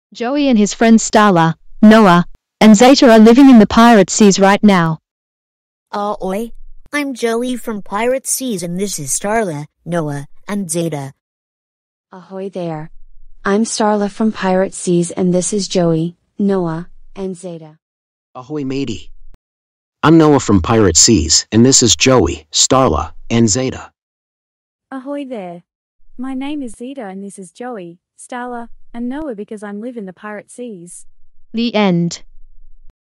Joey and his friends Starla, Noah, and Zeta are living in the pirate seas right now. Oi, I'm Joey from Pirate Seas and this is Starla, Noah, and Zeta. Ahoy there. I'm Starla from Pirate Seas and this is Joey, Noah, and Zeta. Ahoy matey. I'm Noah from Pirate Seas, and this is Joey, Starla, and Zeta. Ahoy there. My name is Zeta and this is Joey, Starla, and Noah because I live in the pirate seas. The end.